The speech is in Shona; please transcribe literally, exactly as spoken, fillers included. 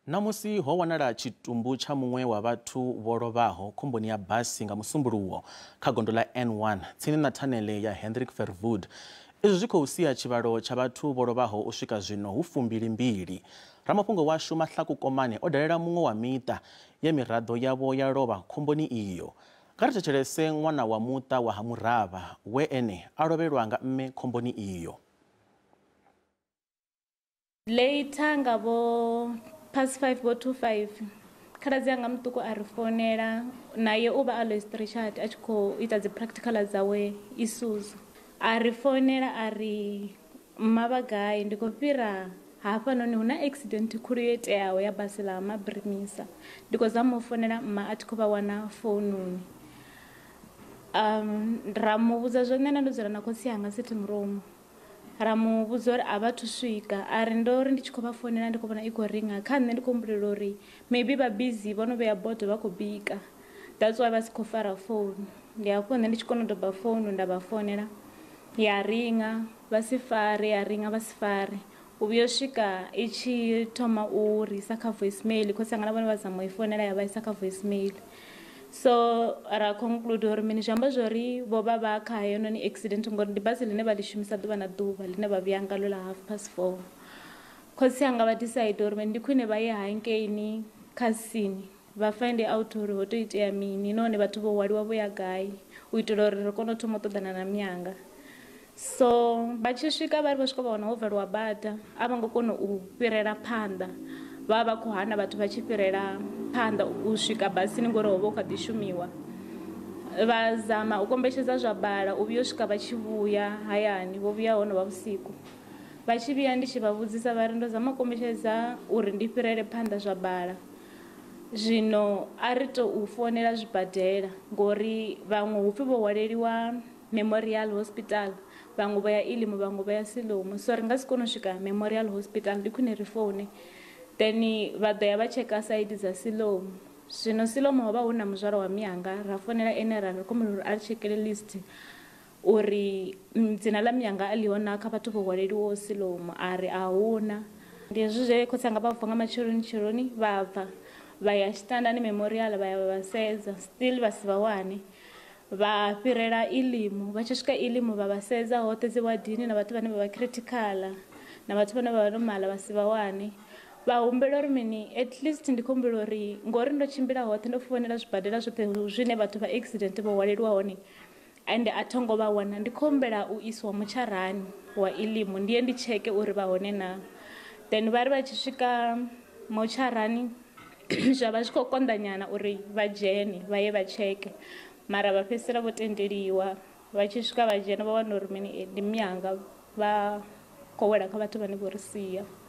Namusi ho wanala chitumbu cha muṅwe wa vhathu vho lovhaho khomboni ya basi nga musumbuluwo kha gondo la N one tsini na thanele ya Hendrik Verwoerd. Izwi zwi khou sia tshivhalo tsha vhathu vho lovhaho u swika zwino hu fumbilimbili. Mafhungo washu Mahlaku Komane o dalela muṅwe wa miṱa ya miraḓo yavho ya lovha khomboni iyo. Kha ri thetshelese ṅwana wa muṱa wa ha Murava we ene a lovhelwa nga mme khomboni iyo. Later ngabo past five go to five khaladzi anga mutuku a ri fonela naye u vha a Lois Richard a tshi khou ita dzi practical dzawe Isuzu. A ri fonela a ri mma vha gai ndi khou fhira hafhanoni hu na accident khulu yo iteaho ya basi ḽa Mabrimisa. Ndi khou zama u fonela mma a thi khou vha wana foununi. Um, ra mu vhudza zwo nṋe ndo dzula na khotsi yanga sitting room. Ra mu vhudza uri a vha thu swika a ri ndo ri ndi tshi khou vha founela ndi khou vhona i khou ringa kha nṋe ndi khou humbulela uri maybe vha busy vho no vhea bodo vha khou bika, that's why vha si khou fara phone. Ndi hafho nṋe ndi tshi kona u doba phone nda vha founela ya ringa vha si fare ya ringa vha si fare u vhuya u swika i tshi thoma u ri isa kha voicemail khotsi yanga na vhone vha zama u i founela ya vha isa kha voicemail. So ra conclude uri mini zwi amba zwori vho vha vha kha heinoni accident ngori ndi basi ḽine vha ḽi shumisa ḓuvha na ḓuvha ḽine vha vhuya ngalo ḽa half past four. Khotsi yanga vha decide uri ndi khwine vha ye hangeini kha scene vha find out uri ho to itea mini nahone vhathu vho hwaliwa vho ya gai u itela uri ri kone u thoma u ṱoḓana na miyanga. So vha tshi swika vha ri vha swika vha wana ho valiwa bada a vha ngo kona u fhirela phanḓa vha vha khou hana vhathu vha tshi fhirela phanḓa u swika basini ngori ho vha hu kha ḓi shumiwa. Vha zama u kombetshedza zwa bala u vhuya u swika vha tshi vhuya hayani vho vhuya hono vha vhusiku. Vha tshi vhuya ndi tshi vha vhudzisa vha ri ndo zama u kombetshedza uri ndi fhirele phanḓa zwa bala. Zwino a ri tou founela zwibadela ngori vhaṅwe hupfi vho hwaleliwa Memorial Hospital vhaṅwe vha ya Ilimu vhaṅwe vha ya Siloam. So ri nga si kone u swika Memorial Hospital ndi khwine ri foune then vha ḓo ya vha tsheka side dza Siloam. Zwino Siloam ho vha hu na muzwala wa miyanga ra founela ene ra ri kombela uri a tshekele list uri dzina ḽa miyanga a ḽihona kha vhathu vho hwaleliwaho Siloam a ri a huna. Ndi hezwi zwe khotsi anga vha bva nga matsheloni tshiloni vha bva vha ya Tshitandani Memorial vha ya vha sedza still vha si vha wane. Vha fhirela Ilimu vha tshi swika Ilimu vha vha sedza hoṱhe dzi wadini na vhathu vhane vha vha critical na vhathu vhane vha vha normal vha si vha wane. Vha humbela uri mini at least ndi khou humbela uri ngori ndo tshimbila hoṱhe ndo founela zwibadela zwoṱhe zwine vhathu vha accident vho hwaleliwa hone ende a tho ngo vha wana ndi khou humbela u iswa mutsharani wa Ilimu ndiye ndi tsheke uri vha hone na. Then vha ri vha tshi swika mutsharani zwa vha zwi khou konḓa nyana uri vha dzhene vha ye vha tsheke mara vha fhedzisela vho tendeliwa. Vha tshi swika vha dzhena vha wana uri mini ndi miyanga vha khou wela kha vhathu vhane vho ri sia.